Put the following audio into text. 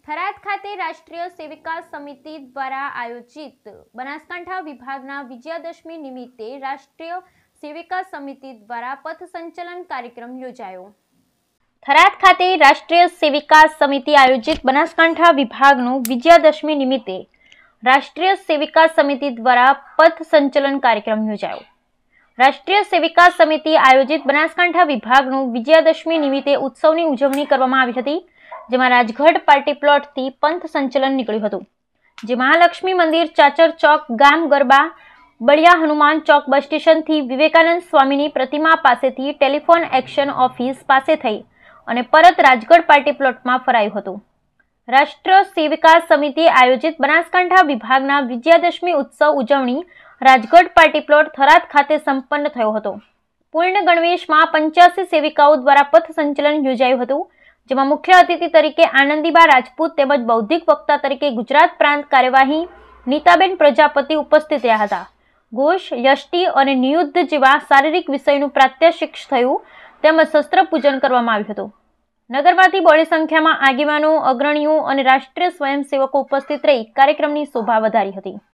થરાદ ખાતે રાષ્ટ્રીય સેવિકા સમિતિ દ્વારા આયોજિત બનાસકાંઠા વિભાગના વિજયાદશમી નિમિત્તે રાષ્ટ્રીય સેવિકા સમિતિ દ્વારા પથસંચલન કાર્યક્રમ યોજાયો। થરાદ ખાતે રાષ્ટ્રીય સેવિકા સમિતિ આયોજિત બનાસકાંઠા વિભાગનું વિજયાદશમી નિમિત્તે રાષ્ટ્રીય સેવિકા સમિતિ દ્વારા પથસંચલન કાર્યક્રમ યોજાયો। રાષ્ટ્રીય સેવિકા સમિતિ આયોજિત બનાસકાંઠા વિભાગનું વિજયાદશમી નિમિત્તે ઉત્સવની ઉજવણી કરવામાં આવી હતી, જેમાં રાજગઢ પાર્ટી પ્લોટથી પંથ સંચલન નીકળ્યું હતું, જે મહાલક્ષ્મી મંદિર, ચાચર ચોક, ગામ ગરબા, બળિયા હનુમાન ચોક બસ સ્ટેશનથી વિવેકાનંદ સ્વામીની પ્રતિમા પાસેથી ટેલિફોન એક્શન ઓફિસ પાસે થઈ અને પરત રાજગઢ પાર્ટી પ્લોટમાં ફરાયું હતું। રાષ્ટ્રીય સેવિકા સમિતિ આયોજિત બનાસકાંઠા વિભાગના વિજયાદશમી ઉત્સવ ઉજવણી રાજગઢ પાર્ટી પ્લોટ થરાદ ખાતે સંપન્ન થયો હતો। પૂર્ણ ગણવેશમાં 85 સેવિકાઓ દ્વારા પથ સંચલન યોજાયું હતું, જેમાં મુખ્ય અતિથિ તરીકે આનંદીબા રાજપૂત તેમજ બૌદ્ધિક વક્તા તરીકે ગુજરાત પ્રાંત કાર્યવાહી નીતાબેન પ્રજાપતિ ઉપસ્થિત રહ્યા હતા। ઘોષ, યષ્ટિ અને નિયુદ્ધ જેવા શારીરિક વિષયનું પ્રાત્યક્ષિક થયું તેમજ શસ્ત્ર પૂજન કરવામાં આવ્યું હતું। નગરમાંથી બહોળી સંખ્યામાં આગેવાનો, અગ્રણીઓ અને રાષ્ટ્રીય સ્વયંસેવકો ઉપસ્થિત રહી કાર્યક્રમની શોભા વધારી હતી।